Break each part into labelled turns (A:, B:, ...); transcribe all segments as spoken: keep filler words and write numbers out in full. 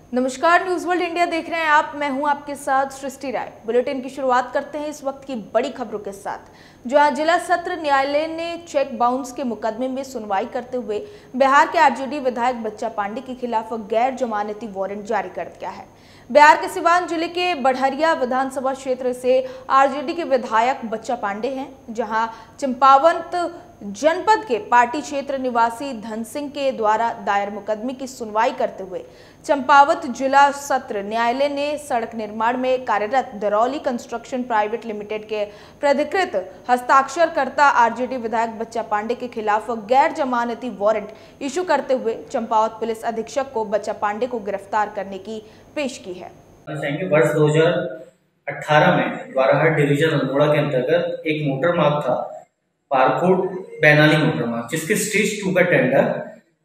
A: नमस्कार, news world India देख रहे हैं आप। मैं हूं आपके साथ सृष्टि राय। बुलेटिन की शुरुआत करते हैं इस वक्त की बड़ी खबरों के साथ। जहां जिला सत्र न्यायालय ने चेक बाउंस के मुकदमे में सुनवाई करते हुए बिहार के आरजेडी विधायक बच्चा पांडे के खिलाफ गैर जमानती वारंट जारी कर दिया है। बिहार के सिवान जिले के बढ़हरिया विधानसभा क्षेत्र से आरजेडी के विधायक बच्चा पांडे हैं, जहां चंपावत जनपद के पार्टी क्षेत्र निवासी धन सिंह के द्वारा दायर मुकदमे की सुनवाई करते हुए चंपावत जिला सत्र न्यायालय ने सड़क निर्माण में कार्यरत दरौली कंस्ट्रक्शन प्राइवेट लिमिटेड के प्राधिकृत हस्ताक्षरकर्ता आरजेडी विधायक बच्चा पांडे के खिलाफ गैर जमानती वारंट इशू करते हुए चंपावत पुलिस अधीक्षक को बच्चा पांडे को गिरफ्तार करने की पेश की है।
B: वर्ष दो हजार अठारह में द्वाराहाट डिवीजन अल्मोड़ा के अंतर्गत एक मोटर मार्ग था, पारकोट बैनाली मोटर मार्ग, जिसके स्टेज टू का tender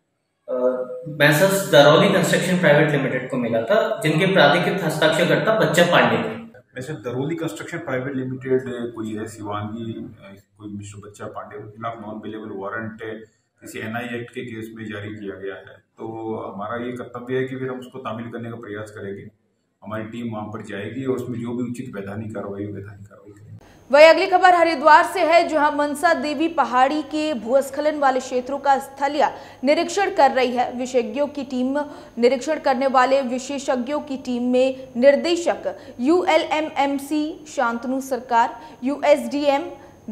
B: Messrs Darauli construction private limited को मिला था, जिनके प्राधिकृत हस्ताक्षरकर्ता बच्चा पांडे थे।
C: वैसे दरौली कंस्ट्रक्शन प्राइवेट लिमिटेड कोई है सिवानी, कोई मिस्टर बच्चा पांडे के खिलाफ नॉन अवेलेबल वारंट किसी एनआई एक्ट के केस में जारी किया गया है, तो हमारा ये कर्तव्य है कि फिर हम उसको तामील करने का प्रयास करेंगे। हमारी टीम वहां पर जाएगी और उसमें जो भी उचित वैधानिक कार्रवाई वैधानिक कार्रवाई करेंगे।
A: वही अगली खबर हरिद्वार से है, जहां मनसा देवी पहाड़ी के भूस्खलन वाले क्षेत्रों का स्थलीय निरीक्षण कर रही है। विशेषज्ञों की टीम निरीक्षण करने वाले विशेषज्ञों की टीम में निर्देशक ULMMC Shantanu Sarkar, USDM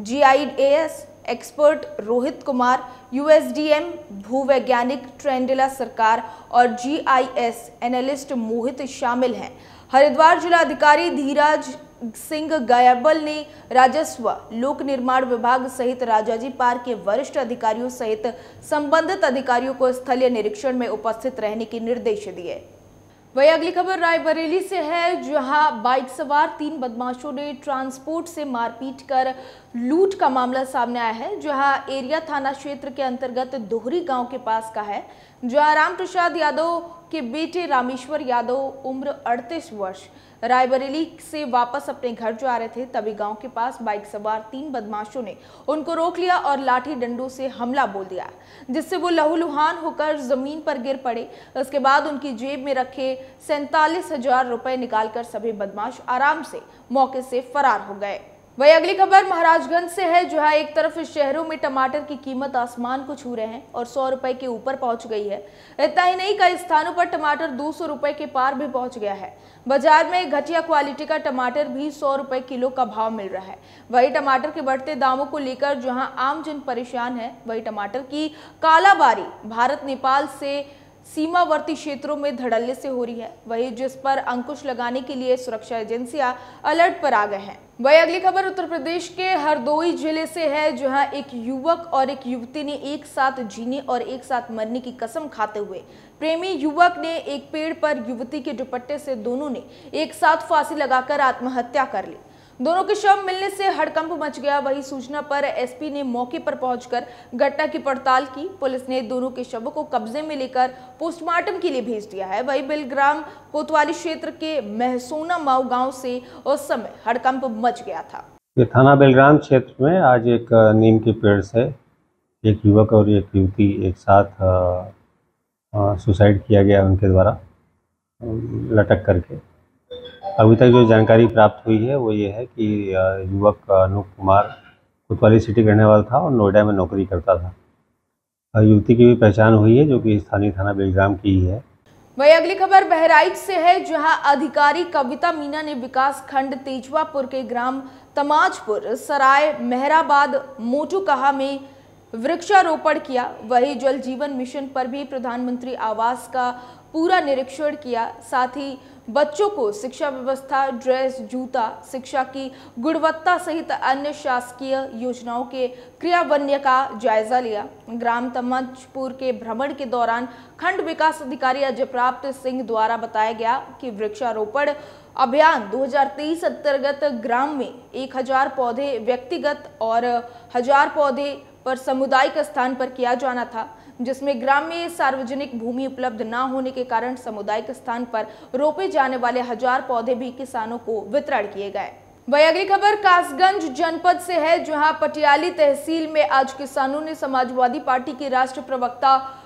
A: GIS expert Rohit Kumar, USDM भूवैज्ञानिक ट्रेंडिला सरकार और जीआईएस एनालिस्ट मोहित शामिल हैं। हरिद्वार जिला अधिकारी धीराज सिंह गायबल ने राजस्व, लोक निर्माण विभाग सहित राजाजी पार्क के वरिष्ठ अधिकारियों सहित संबंधित अधिकारियों को स्थलीय निरीक्षण में उपस्थित रहने के निर्देश दिए। वही अगली खबर रायबरेली से है, जहां बाइक सवार तीन बदमाशों ने ट्रांसपोर्ट से मारपीट कर लूट का मामला सामने आया है। जहां एरिया थाना क्षेत्र के अंतर्गत दोहरी गांव के पास का है, जहां राम प्रसाद यादव के बेटे रामेश्वर यादव उम्र अड़तीस वर्ष रायबरेली से वापस अपने घर जा रहे थे, तभी गांव के पास बाइक सवार तीन बदमाशों ने उनको रोक लिया और लाठी डंडों से हमला बोल दिया, जिससे वो लहूलुहान होकर जमीन पर गिर पड़े। उसके बाद उनकी जेब में रखे सैंतालीस हजार रुपए निकालकर सभी बदमाश आराम से मौके से फरार हो गए। वही अगली खबर महाराजगंज से है, जहां एक तरफ शहरों में टमाटर की कीमत आसमान को छू रहे हैं और सौ रुपए के ऊपर पहुंच गई है। इतना ही नहीं, कई स्थानों पर टमाटर दो सौ रुपए के पार भी पहुंच गया है। बाजार में घटिया क्वालिटी का टमाटर भी सौ रुपए किलो का भाव मिल रहा है। वही टमाटर के बढ़ते दामों को लेकर जहां आम जन परेशान है, वही टमाटर की कालाबारी भारत नेपाल से सीमावर्ती क्षेत्रों में धड़ल्ले से हो रही है। वही जिस पर अंकुश लगाने के लिए सुरक्षा एजेंसियां अलर्ट पर आ गए हैं। वही अगली खबर उत्तर प्रदेश के हरदोई जिले से है, जहां एक युवक और एक युवती ने एक साथ जीने और एक साथ मरने की कसम खाते हुए प्रेमी युवक ने एक पेड़ पर युवती के दुपट्टे से दोनों ने एक साथ फांसी लगाकर आत्महत्या कर ली। दोनों के शव मिलने से हड़कंप मच गया। वही सूचना पर एसपी ने मौके पर पहुंचकर घटना की पड़ताल की। पुलिस ने दोनों के शवों को कब्जे में लेकर पोस्टमार्टम के लिए भेज दिया है। वही बिलग्राम कोतवाली क्षेत्र के महसोना माऊ गांव से उस समय हड़कंप मच गया था।
D: ये थाना बेलग्राम क्षेत्र में आज एक नीम के पेड़ से एक युवक और एक युवती एक साथ सुसाइड किया गया उनके द्वारा लटक करके। अभी तक जो जानकारी प्राप्त हुई है वो ये है कि युवक अनूप कुमार कोतवाली सिटी रहने वाला था और नोएडा में नौकरी करता था। युवती की भी पहचान हुई है, जो कि स्थानीय थाना बेलग्राम की ही है।
A: वही अगली खबर बहराइच से है, जहां अधिकारी कविता मीना ने विकास खंड तेजवापुर के ग्राम तमाजपुर सराय मेहराबाद मोटूकहा में वृक्षारोपण किया। वही जल जीवन मिशन पर भी प्रधानमंत्री आवास का पूरा निरीक्षण किया। साथ ही बच्चों को शिक्षा व्यवस्था, ड्रेस, जूता, शिक्षा की गुणवत्ता सहित अन्य शासकीय योजनाओं के क्रियान्वयन का जायजा लिया। ग्राम तमाजपुर के भ्रमण के दौरान खंड विकास अधिकारी अजय प्राप्त सिंह द्वारा बताया गया कि वृक्षारोपण अभियान दो हज़ार तेईस अंतर्गत ग्राम में एक हजार पौधे व्यक्तिगत और हजार पौधे पर सामुदायिक स्थान पर किया जाना था, जिसमें ग्राम में सार्वजनिक भूमि उपलब्ध न होने के कारण सामुदायिक स्थान पर रोपे जाने वाले हजार पौधे भी किसानों को वितरण किए गए। वही अगली खबर कासगंज जनपद से है, जहां पटियाली तहसील में आज किसानों ने समाजवादी पार्टी के राष्ट्रीय प्रवक्ता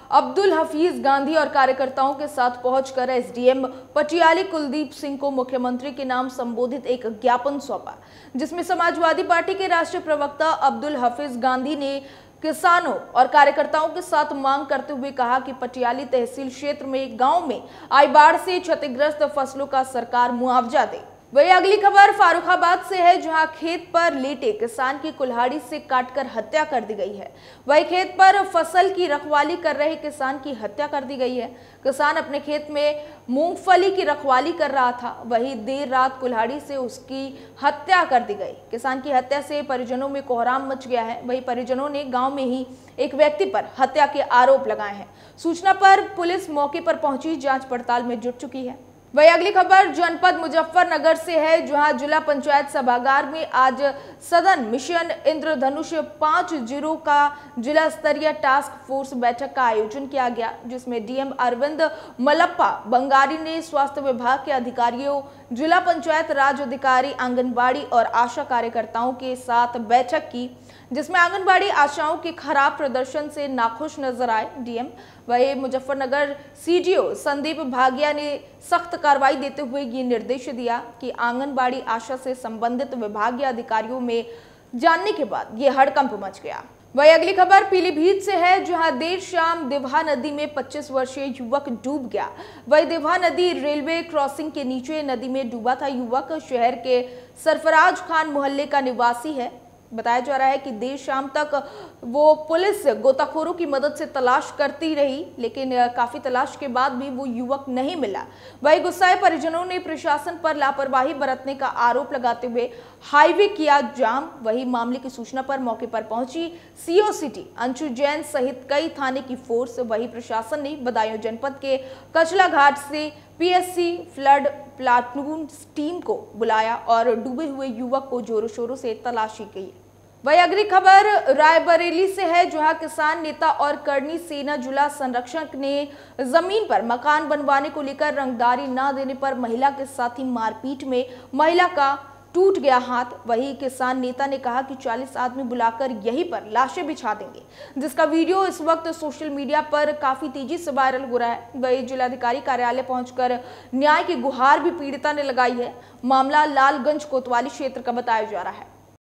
A: अब्दुल हफीज गांधी और कार्यकर्ताओं के साथ पहुंचकर एसडीएम पटियाली कुलदीप सिंह को मुख्यमंत्री के नाम संबोधित एक ज्ञापन सौंपा, जिसमें समाजवादी पार्टी के राष्ट्रीय प्रवक्ता अब्दुल हफीज गांधी ने किसानों और कार्यकर्ताओं के साथ मांग करते हुए कहा कि पटियाली तहसील क्षेत्र में गांव में आई बाढ़ से क्षतिग्रस्त फसलों का सरकार मुआवजा दे। वही अगली खबर फारुखाबाद से है, जहां खेत पर लेटे किसान की कुल्हाड़ी से काटकर हत्या कर दी गई है। वही खेत पर फसल की रखवाली कर रहे किसान की हत्या कर दी गई है। किसान अपने खेत में मूंगफली की रखवाली कर रहा था, वही देर रात कुल्हाड़ी से उसकी हत्या कर दी गई। किसान की हत्या से परिजनों में कोहराम मच गया है। वही परिजनों ने गांव में ही एक व्यक्ति पर हत्या के आरोप लगाए हैं। सूचना पर पुलिस मौके पर पहुंची जांच पड़ताल में जुट चुकी है। वही अगली खबर जनपद मुजफ्फरनगर से है, जहां जिला पंचायत सभागार में आज सदन मिशन इंद्रधनुष पांच जीरो का जिला स्तरीय टास्क फोर्स बैठक का आयोजन किया गया, जिसमें डीएम अरविंद मलप्पा बंगारी ने स्वास्थ्य विभाग के अधिकारियों, जिला पंचायत राज अधिकारी, आंगनबाड़ी और आशा कार्यकर्ताओं के साथ बैठक की, जिसमें आंगनबाड़ी आशाओं के खराब प्रदर्शन से नाखुश नजर आए डीएम। वही मुजफ्फरनगर सीडीओ संदीप भागिया ने सख्त कार्रवाई देते हुए ये निर्देश दिया कि आंगनबाड़ी आशा से संबंधित विभागीय अधिकारियों में जानने के बाद ये हड़कंप मच गया। वही अगली खबर पीलीभीत से है, जहां देर शाम दिवहा नदी में पच्चीस वर्षीय युवक डूब गया। वही दिवहा नदी रेलवे क्रॉसिंग के नीचे नदी में डूबा था। युवक शहर के सरफराज खान मोहल्ले का निवासी है। बताया जा रहा है कि देर शाम तक वो पुलिस गोताखोरों की मदद से तलाश करती रही, लेकिन काफी तलाश के बाद भी वो युवक नहीं मिला। वही गुस्साए परिजनों ने प्रशासन पर लापरवाही बरतने का आरोप लगाते हुए हाईवे किया जाम। वही मामले की सूचना पर मौके पर पहुंची सीओ सिटी अंशु जैन सहित कई थाने की फोर्स। वही प्रशासन ने बदायूं जनपद के कचला घाट से पीएससी फ्लड प्लाटून टीम को बुलाया और डूबे हुए युवक को जोरों शोरों से तलाशी की। वही अगली खबर रायबरेली से है, जहां किसान नेता और करनी सेना जिला संरक्षक ने जमीन पर मकान बनवाने को लेकर रंगदारी न देने पर महिला के साथ ही मारपीट में महिला का टूट गया हाथ। वही किसान नेता ने कहा कि चालीस आदमी बुलाकर यहीं पर लाशें बिछा देंगे, जिसका वीडियो इस वक्त सोशल मीडिया पर काफी तेजी से वायरल हो रहा है। वही जिलाधिकारी कार्यालय पहुंचकर न्याय की गुहार भी पीड़िता ने लगाई है। मामला लालगंज कोतवाली क्षेत्र का बताया जा रहा है।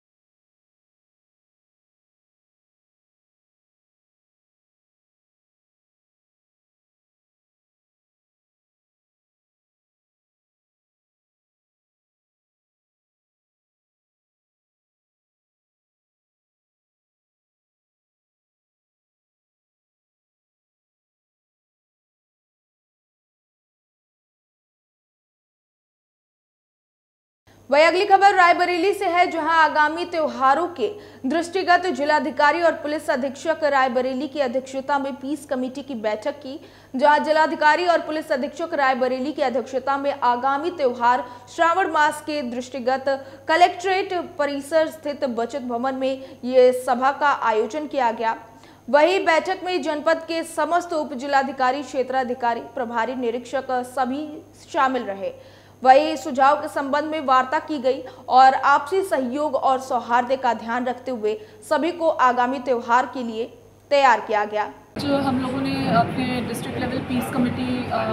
A: वही अगली खबर रायबरेली से है, जहां आगामी त्योहारों के दृष्टिगत जिलाधिकारी और पुलिस अधीक्षक रायबरेली की अध्यक्षता में पीस कमेटी की बैठक की, जहां जिलाधिकारी और पुलिस अधीक्षक रायबरेली की अध्यक्षता में आगामी त्योहार श्रावण मास के दृष्टिगत कलेक्ट्रेट परिसर स्थित बचत भवन में ये सभा का आयोजन किया गया। वही बैठक में जनपद के समस्त उप जिलाधिकारी, क्षेत्राधिकारी, प्रभारी निरीक्षक सभी शामिल रहे। वही सुझाव के संबंध में वार्ता की गई और आपसी सहयोग और सौहार्द का ध्यान रखते हुए सभी को आगामी त्योहार के लिए तैयार किया गया।
E: जो हम लोगों ने अपने डिस्ट्रिक्ट लेवल पीस कमेटी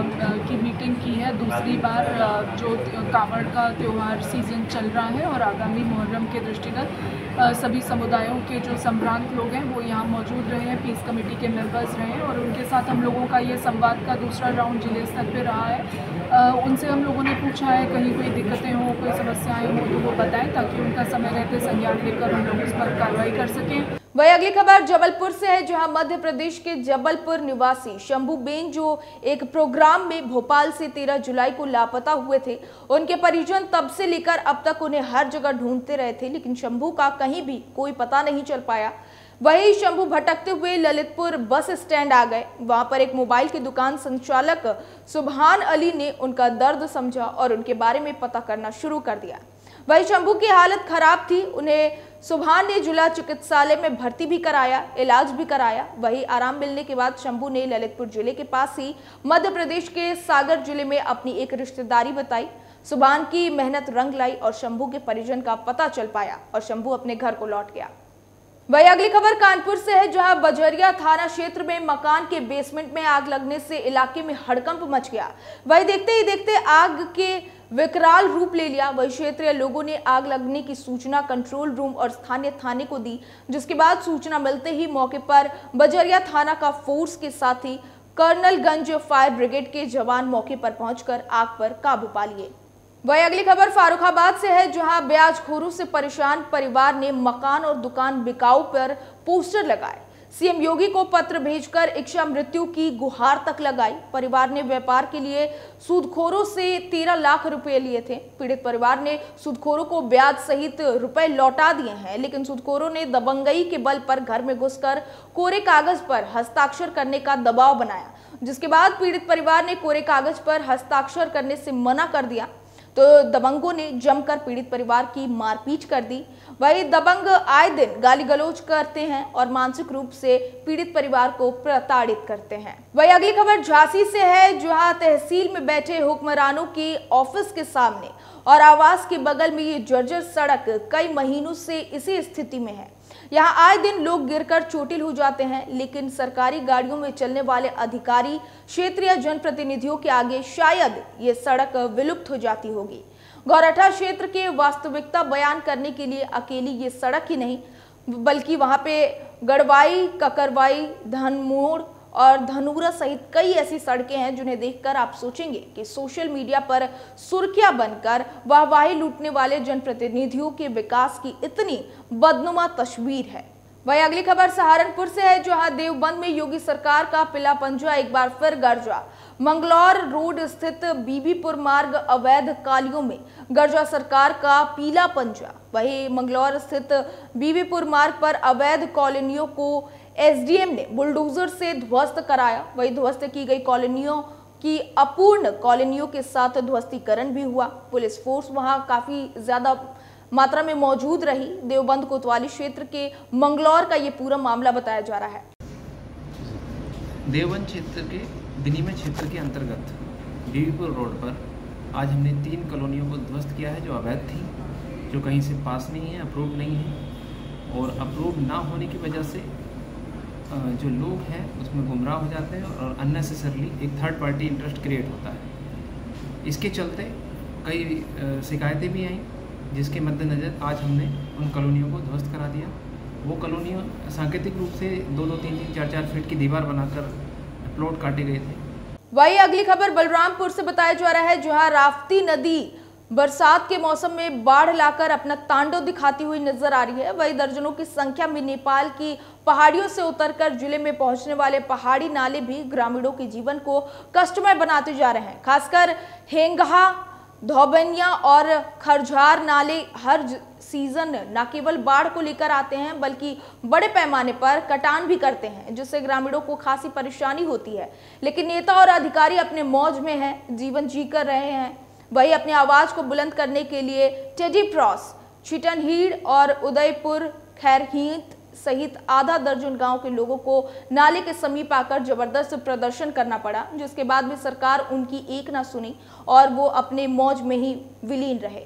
E: की मीटिंग की है दूसरी बार, जो कावड़ का त्यौहार सीज़न चल रहा है और आगामी मुहर्रम के दृष्टिगत सभी समुदायों के जो संभ्रांत लोग हैं वो यहाँ मौजूद रहे हैं, पीस कमेटी के मेंबर्स रहे हैं और उनके साथ हम लोगों का ये संवाद का दूसरा राउंड जिले स्तर पे रहा है। उनसे हम लोगों ने पूछा है कहीं कोई दिक्कतें हों, कोई समस्याएं हों तो वो बताएं, ताकि उनका समय रहते संज्ञान लेकर हम लोग उस पर कार्रवाई कर सकें।
A: वही अगली खबर जबलपुर से है, जहां मध्य प्रदेश के जबलपुर निवासी शंभू बेन जो एक प्रोग्राम में भोपाल से तेरह जुलाई को लापता हुए थे, उनके परिजन तब से लेकर अब तक उन्हें हर जगह ढूंढते रहे थे, लेकिन शंभू का कहीं भी कोई पता नहीं चल पाया। वही शंभू भटकते हुए ललितपुर बस स्टैंड आ गए। वहां पर एक मोबाइल की दुकान संचालक सुभान अली ने उनका दर्द समझा और उनके बारे में पता करना शुरू कर दिया। वही शंभू की हालत खराब थी, उन्हें सुभान ने जिला चिकित्सालय में भर्ती भी कराया, इलाज भी कराया। वही आराम मिलने के बाद शंभू ने ललितपुर जिले के पास ही मध्य प्रदेश के सागर जिले में अपनी एक रिश्तेदारी बताई। सुभान की मेहनत रंग लाई और शंभू के परिजन का पता चल पाया और शंभू अपने घर को लौट गया। वही अगली खबर कानपुर से है, जहां बजरिया थाना क्षेत्र में मकान के बेसमेंट में आग लगने से इलाके में हड़कंप मच गया। वही देखते ही देखते आग के विकराल रूप ले लिया। वही क्षेत्रीय लोगों ने आग लगने की सूचना कंट्रोल रूम और स्थानीय थाने को दी, जिसके बाद सूचना मिलते ही मौके पर बजरिया थाना का फोर्स के साथ ही कर्नलगंज फायर ब्रिगेड के जवान मौके पर पहुंचकर आग पर काबू पा लिए। वही अगली खबर फारुखाबाद से है, जहां ब्याजखोरों से परेशान परिवार ने मकान और दुकान बिकाऊ पर पोस्टर लगाए। सीएम योगी को पत्र भेजकर इच्छा मृत्यु की गुहार तक लगाई। परिवार ने व्यापार के लिए सूदखोरों से तेरह लाख रुपए लिए थे। पीड़ित परिवार ने सूदखोरों को ब्याज सहित रुपए लौटा दिए हैं, लेकिन सूदखोरों ने दबंगई के बल पर घर में घुसकर कोरे कागज पर हस्ताक्षर करने का दबाव बनाया, जिसके बाद पीड़ित परिवार ने कोरे कागज पर हस्ताक्षर करने से मना कर दिया तो दबंगों ने जमकर पीड़ित परिवार की मारपीट कर दी। वही दबंग आए दिन गाली गलौज करते हैं और मानसिक रूप से पीड़ित परिवार को प्रताड़ित करते हैं। वही अगली खबर झांसी से है, जहां तहसील में बैठे हुक्मरानों के ऑफिस के सामने और आवास के बगल में ये जर्जर सड़क कई महीनों से इसी स्थिति में है। यहाँ आए दिन लोग गिरकर चोटिल हो जाते हैं, लेकिन सरकारी गाड़ियों में चलने वाले अधिकारी, क्षेत्रीय जनप्रतिनिधियों के आगे शायद ये सड़क विलुप्त हो जाती होगी। गौरठा क्षेत्र के वास्तविकता बयान करने के लिए अकेली ये सड़क ही नहीं, बल्कि वहाँ पे गढ़वाई, ककरवाई, धनमोड़ और धनूरा सहित कई ऐसी सड़कें हैं जिन्हें देखकर आप सोचेंगे कि सोशल मीडिया पर सुर्खियां बनकर वाहवाही लूटने वाले जनप्रतिनिधियों के विकास की इतनी बदनुमा तस्वीर है। वही अगली खबर सहारनपुर से है, जहां देवबंद में योगी सरकार का पिला पंजा एक बार फिर गरजा। मंगलौर रोड स्थित बीबीपुर मार्ग अवैध कालियों में गरजा सरकार का पीला पंजा। वही मंगलौर स्थित बीबीपुर मार्ग पर अवैध कॉलोनियों को एसडीएम ने बुलडोजर से ध्वस्त कराया। वही ध्वस्त की गई कॉलोनियों की अपूर्ण कॉलोनियों के साथ ध्वस्तीकरण भी हुआ। पुलिस फोर्स वहां काफी ज्यादा मात्रा में मौजूद रही। देवबंद कोतवाली क्षेत्र के मंगलौर का ये पूरा मामला बताया जा रहा है।
F: देवबंद क्षेत्र के विनिमय क्षेत्र के अंतर्गत बीबीपुर रोड पर आज हमने तीन कॉलोनियों को ध्वस्त किया है जो अवैध थी, जो कहीं से पास नहीं है, अप्रूव नहीं है, और अप्रूव ना होने की वजह से जो लोग हैं उसमें गुमराह हो जाते हैं और अननेसेसरली एक थर्ड पार्टी इंटरेस्ट क्रिएट होता है। इसके चलते कई शिकायतें भी आईं, जिसके मद्देनज़र आज हमने उन कॉलोनियों को ध्वस्त करा दिया। वो कॉलोनियों सांकेतिक रूप से दो दो तीन तीन चार चार फीट की दीवार बनाकर प्लॉट काटे गए थे।
A: वही अगली खबर बलरामपुर से बताया जा रहा है, जहां राप्ती नदी बरसात के मौसम में बाढ़ लाकर अपना तांडव दिखाती हुई नजर आ रही है। वही दर्जनों की संख्या में नेपाल की पहाड़ियों से उतरकर जिले में पहुंचने वाले पहाड़ी नाले भी ग्रामीणों के जीवन को कष्टमय बनाते जा रहे हैं। खासकर हेंगहा, धौबनिया और खरझार नाले हर सीजन न केवल बाढ़ को लेकर आते हैं, बल्कि बड़े पैमाने पर कटान भी करते हैं, जिससे ग्रामीणों को खासी परेशानी होती है। लेकिन नेता और अधिकारी अपने मौज में हैं, जीवन जी कर रहे हैं। वही अपनी आवाज को बुलंद करने के लिए टेडी प्रॉस, छिटनहीड़ और उदयपुर खैरहीत सहित आधा दर्जन गांव के लोगों को नाले के समीप आकर जबरदस्त प्रदर्शन करना पड़ा, जिसके बाद भी सरकार उनकी एक ना सुनी और वो अपने मौज में ही विलीन रहे।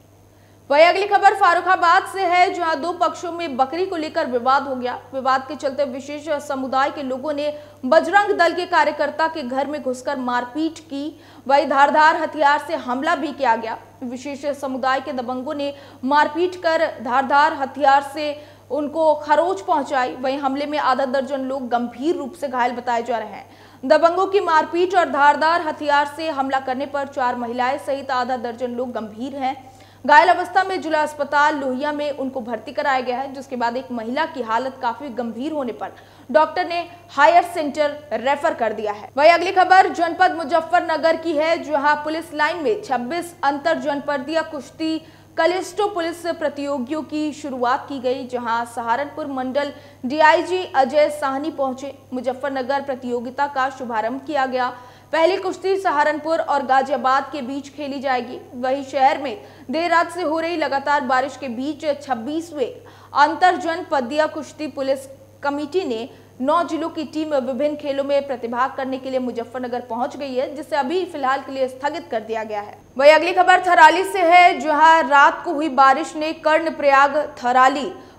A: वही अगली खबर फारुखाबाद से है, जहां दो पक्षों में बकरी को लेकर विवाद हो गया। विवाद के चलते विशेष समुदाय के लोगों ने बजरंग दल के कार्यकर्ता के घर में घुसकर मारपीट की। वही धारदार हथियार से हमला भी किया गया। विशेष समुदाय के दबंगों ने मारपीट कर धारदार हथियार से उनको खरोच पहुंचाई। वहीं हमले में आधा दर्जन लोग गंभीर रूप से घायल बताए जा रहे हैं। दबंगों की मारपीट और धारदार हथियार से हमला करने पर चार महिलाएं सहित आधा दर्जन लोग गंभीर हैं। घायल अवस्था में जिला अस्पताल लोहिया में उनको भर्ती कराया गया है, जिसके बाद एक महिला की हालत काफी गंभीर होने पर डॉक्टर ने हायर सेंटर रेफर कर दिया है। वही अगली खबर जनपद मुजफ्फरनगर की है, जहां पुलिस लाइन में छब्बीस अंतर जनपदीय कुश्ती कलिस्टो पुलिस प्रतियोगियों की शुरुआत की गई, जहां सहारनपुर मंडल डीआईजी अजय साहनी पहुंचे। मुजफ्फरनगर प्रतियोगिता का शुभारंभ किया गया। पहली कुश्ती सहारनपुर और गाजियाबाद के बीच खेली जाएगी। वही शहर में देर रात से हो रही लगातार बारिश के बीच छब्बीसवें अंतर जनपदीय कुश्ती पुलिस कमेटी ने नौ जिलों की टीम विभिन्न खेलों में प्रतिभाग करने के लिए मुजफ्फरनगर पहुंच गई है, जिसे अभी फिलहाल के लिए स्थगित कर दिया गया है। वही अगली खबर थराली से है, जहां रात को हुई बारिश ने कर्णप्रयाग, थराली,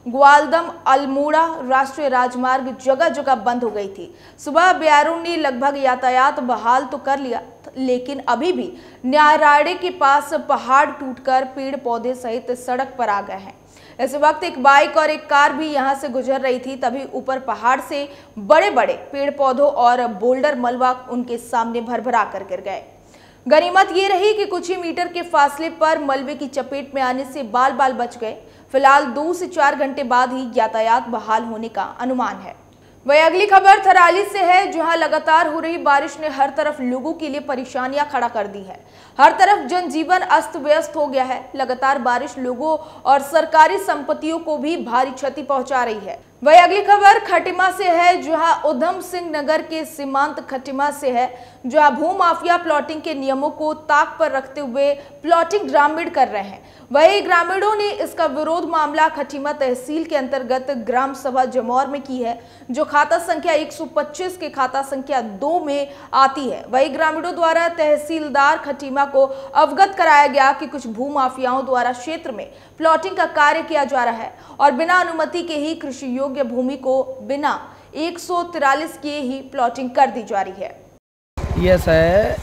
A: ग्वालदम अल्मोड़ा राष्ट्रीय राजमार्ग जगह जगह बंद हो गई थी। सुबह बीआरओ ने लगभग यातायात बहाल तो कर लिया, लेकिन अभी भी न्यायराड़े के पास पहाड़ टूटकर पेड़ पौधे सहित सड़क पर आ गए हैं। इस वक्त एक बाइक और एक कार भी यहां से गुजर रही थी, तभी ऊपर पहाड़ से बड़े बड़े पेड़ पौधों और बोल्डर मलबा उनके सामने भरभरा कर गिर गए। गनीमत ये रही कि कुछ ही मीटर के फासले पर मलबे की चपेट में आने से बाल बाल बच गए। फिलहाल दो से चार घंटे बाद ही यातायात बहाल होने का अनुमान है। वही अगली खबर थराली से है, जहां लगातार हो रही बारिश ने हर तरफ लोगों के लिए परेशानियां खड़ा कर दी है। हर तरफ जनजीवन अस्त व्यस्त हो गया है। लगातार बारिश लोगों और सरकारी संपत्तियों को भी भारी क्षति पहुंचा रही है। वही अगली खबर खटिमा से है, जहां उधम सिंह नगर के सीमांत खटिमा से है, जहां भूमाफिया प्लॉटिंग के नियमों को ताक पर रखते हुए प्लॉटिंग ग्रामीण कर रहे हैं। वही ग्रामीणों ने इसका विरोध मामला खटिमा तहसील के अंतर्गत ग्राम सभा जमौर में की है, जो खाता संख्या एक सौ पच्चीस के खाता संख्या दो में आती है। वही ग्रामीणों द्वारा तहसीलदार खटिमा को अवगत कराया गया कि कुछ भूमाफियाओं द्वारा क्षेत्र में प्लॉटिंग का कार्य किया जा रहा है और बिना अनुमति के ही कृषि योग्य भूमि को बिना एक सौ तिरालीस के ही प्लॉटिंग कर दी जा रही है।
G: ये ऐसा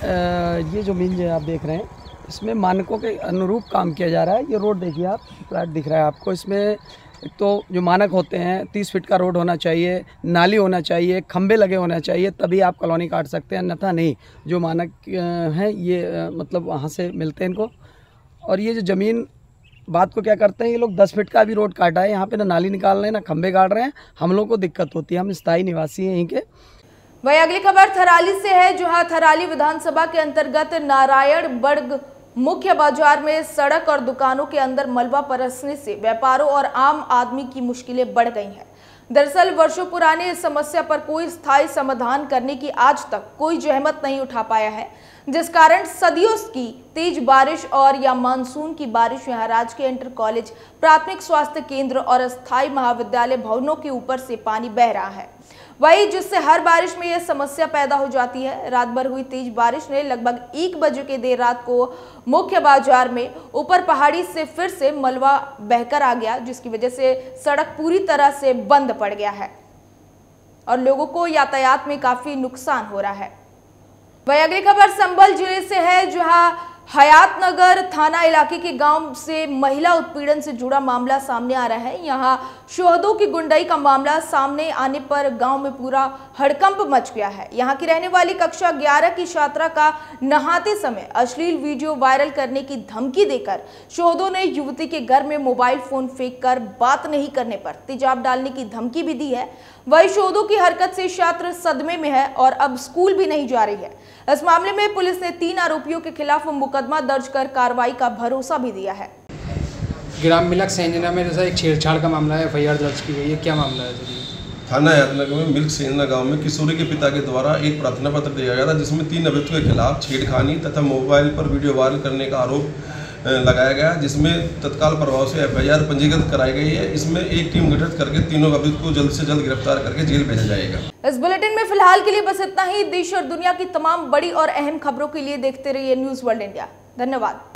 G: है, ये जमीन जो आप देख रहे हैं इसमें मानकों के अनुरूप काम किया जा रहा है। ये रोड देखिए आप, फ्लैट दिख रहा है आपको। इसमें एक तो जो मानक होते हैं तीस फीट का रोड होना चाहिए, नाली होना चाहिए, खंबे लगे होना चाहिए, तभी आप कॉलोनी काट सकते हैं, अन्यथा नहीं। जो मानक हैं ये मतलब वहाँ से मिलते हैं इनको। और ये जो ज़मीन बात को क्या करते हैं, ये लोग दस फीट का भी रोड काटा है, यहाँ पे ना नाली निकाल रहे हैं ना खंबे काट रहे हैं। हम लोग को दिक्कत होती है, हम स्थायी निवासी हैं यहीं के।
A: वही अगली खबर थराली से है, जहां थराली विधानसभा के अंतर्गत नारायण बर्ग मुख्य बाजार में सड़क और दुकानों के अंदर मलबा परसने से व्यापारों और आम आदमी की मुश्किलें बढ़ गई हैं। दरअसल वर्षों पुराने इस समस्या पर कोई स्थायी समाधान करने की आज तक कोई जहमत नहीं उठा पाया है, जिस कारण सदियों की तेज बारिश और या मानसून की बारिश यहां राजकीय इंटर कॉलेज, प्राथमिक स्वास्थ्य केंद्र और अस्थायी महाविद्यालय भवनों के ऊपर से पानी बह रहा है। वही जिससे हर बारिश में यह समस्या पैदा हो जाती है। रात भर हुई तेज बारिश ने लगभग एक बजे के देर रात को मुख्य बाजार में ऊपर पहाड़ी से फिर से मलबा बहकर आ गया, जिसकी वजह से सड़क पूरी तरह से बंद पड़ गया है और लोगों को यातायात में काफी नुकसान हो रहा है। वही अगली खबर संभल जिले से है, जहां हयातनगर थाना इलाके के गांव से महिला उत्पीड़न से जुड़ा मामला सामने आ रहा है। यहां शोहदों की गुंडाई का मामला सामने आने पर गांव में पूरा हड़कंप मच गया है। यहां की रहने वाली कक्षा ग्यारह की छात्रा का नहाते समय अश्लील वीडियो वायरल करने की धमकी देकर शोहदों ने युवती के घर में मोबाइल फोन फेंक कर बात नहीं करने पर तेजाब डालने की धमकी भी दी है। वही शोहदों की हरकत से छात्र सदमे में है और अब स्कूल भी नहीं जा रही है। इस मामले में पुलिस ने तीन आरोपियों के खिलाफ मुकदमा दर्ज कर कार्रवाई का भरोसा भी दिया है।
H: ग्राम मिलक सेंजना में जैसा एक छेड़छाड़ का मामला है, एफ आई आर दर्ज की गई है, क्या मामला है?
I: थाना हयातनगर में मिल्क सेंजना गांव में किशोरी के पिता के द्वारा एक प्रार्थना पत्र दिया गया था, जिसमें तीन अभियुक्तों के खिलाफ छेड़खानी तथा मोबाइल पर वीडियो वायरल करने का आरोप लगाया गया, जिसमें तत्काल प्रभाव से एफ आई आर पंजीकृत कराई गई है। इसमें एक टीम गठित करके तीनों अभियुक्त को जल्द से जल्द गिरफ्तार करके जेल भेजा जाएगा।
A: इस बुलेटिन में फिलहाल के लिए बस इतना ही। देश और दुनिया की तमाम बड़ी और अहम खबरों के लिए देखते रहिए न्यूज़ वर्ल्ड इंडिया। धन्यवाद।